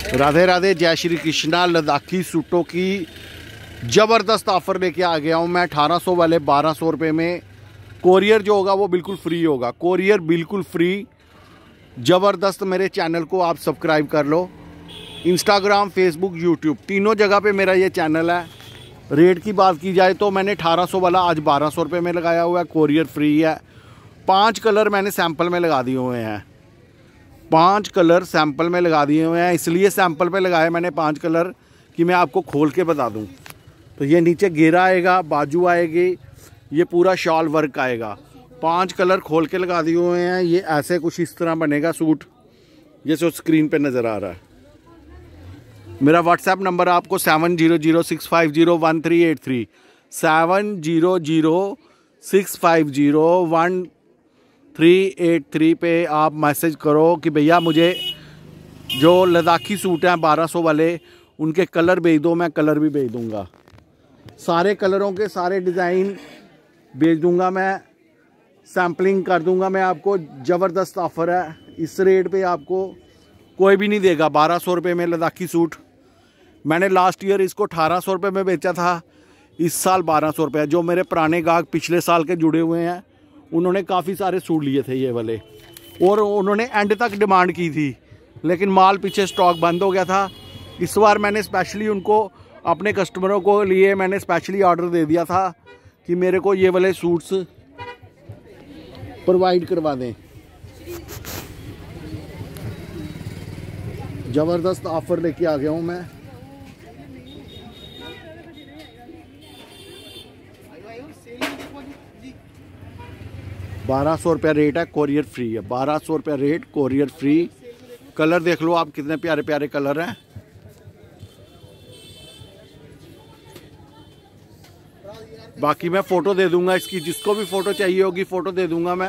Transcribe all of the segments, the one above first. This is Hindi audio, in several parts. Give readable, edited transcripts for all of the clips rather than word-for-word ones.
राधे राधे, जय श्री कृष्णा। लद्दाखी सूटों की ज़बरदस्त ऑफ़र लेके आ गया हूँ मैं। 1800 वाले 1200 रुपये में। कोरियर जो होगा वो बिल्कुल फ्री होगा, कोरियर बिल्कुल फ्री। ज़बरदस्त। मेरे चैनल को आप सब्सक्राइब कर लो। इंस्टाग्राम, फेसबुक, यूट्यूब तीनों जगह पे मेरा ये चैनल है। रेट की बात की जाए तो मैंने 1800 वाला आज 1200 रुपये में लगाया हुआ है, कोरियर फ्री है। 5 कलर मैंने सैंपल में लगा दिए हुए हैं। 5 कलर सैंपल में लगा दिए हुए हैं, इसलिए सैंपल पे लगाए मैंने 5 कलर कि मैं आपको खोल के बता दूं। तो ये नीचे घेरा आएगा, बाजू आएगी, ये पूरा शॉल वर्क आएगा। 5 कलर खोल के लगा दिए हुए हैं। ये ऐसे कुछ इस तरह बनेगा सूट, जैसे स्क्रीन पे नज़र आ रहा है। मेरा व्हाट्सएप नंबर आपको 7006501383 7006501383 पे आप मैसेज करो कि भैया मुझे जो लद्दाखी सूट हैं 1200 वाले, उनके कलर भेज दो। मैं कलर भी भेज दूंगा, सारे कलरों के सारे डिज़ाइन भेज दूंगा मैं। सैम्पलिंग कर दूंगा मैं आपको। ज़बरदस्त ऑफ़र है। इस रेट पे आपको कोई भी नहीं देगा। 1200 रुपये में लद्दाखी सूट। मैंने लास्ट ईयर इसको 1800 रुपये में बेचा था, इस साल 1200 रुपये। जो मेरे पुराने गाहक पिछले साल के जुड़े हुए हैं, उन्होंने काफ़ी सारे सूट लिए थे ये वाले, और उन्होंने एंड तक डिमांड की थी, लेकिन माल पीछे स्टॉक बंद हो गया था। इस बार मैंने स्पेशली उनको, अपने कस्टमरों को लिए मैंने स्पेशली ऑर्डर दे दिया था कि मेरे को ये वाले सूट्स प्रोवाइड करवा दें। ज़बरदस्त ऑफ़र लेके आ गया हूँ मैं। ₹1200 रेट है, कोरियर फ्री है। ₹1200 रेट, कोरियर फ्री। कलर देख लो आप, कितने प्यारे प्यारे कलर हैं। बाकी मैं फ़ोटो दे दूंगा इसकी, जिसको भी फ़ोटो चाहिए होगी फ़ोटो दे दूंगा मैं।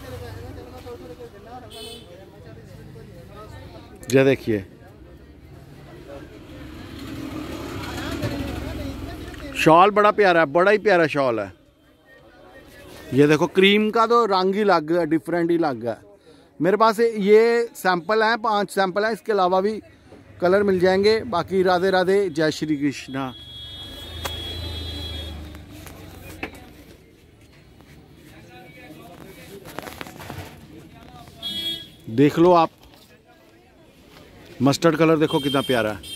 ये देखिए, शॉल बड़ा प्यारा है, बड़ा ही प्यारा शॉल है। ये देखो, क्रीम का तो रंग ही अलग है, डिफरेंट ही अलग है। मेरे पास ये सैंपल हैं, 5 सैंपल हैं, इसके अलावा भी कलर मिल जाएंगे। बाकी राधे राधे, जय श्री कृष्णा। देख लो आप, मस्टर्ड कलर देखो कितना प्यारा है।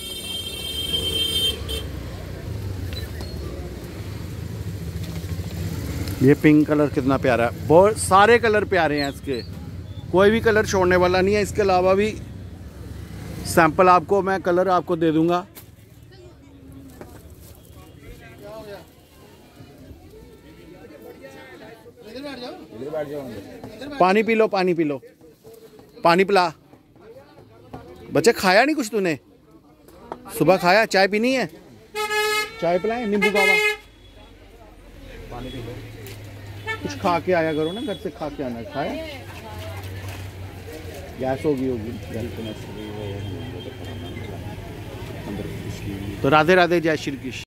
ये पिंक कलर कितना प्यारा है। बहुत सारे कलर प्यारे हैं इसके, कोई भी कलर छोड़ने वाला नहीं है। इसके अलावा भी सैंपल आपको मैं कलर आपको दे दूंगा। पानी पी लो, पानी पी लो, पानी पिला। बच्चे खाया नहीं कुछ तूने? सुबह खाया? चाय पीनी है? चाय पिलाएं, नींबू कावा। पानी पी लो, कुछ खा के आया करो ना, घर से खा के आना। खाया? गैस होगी तो राधे राधे, जय श्री कृष्ण।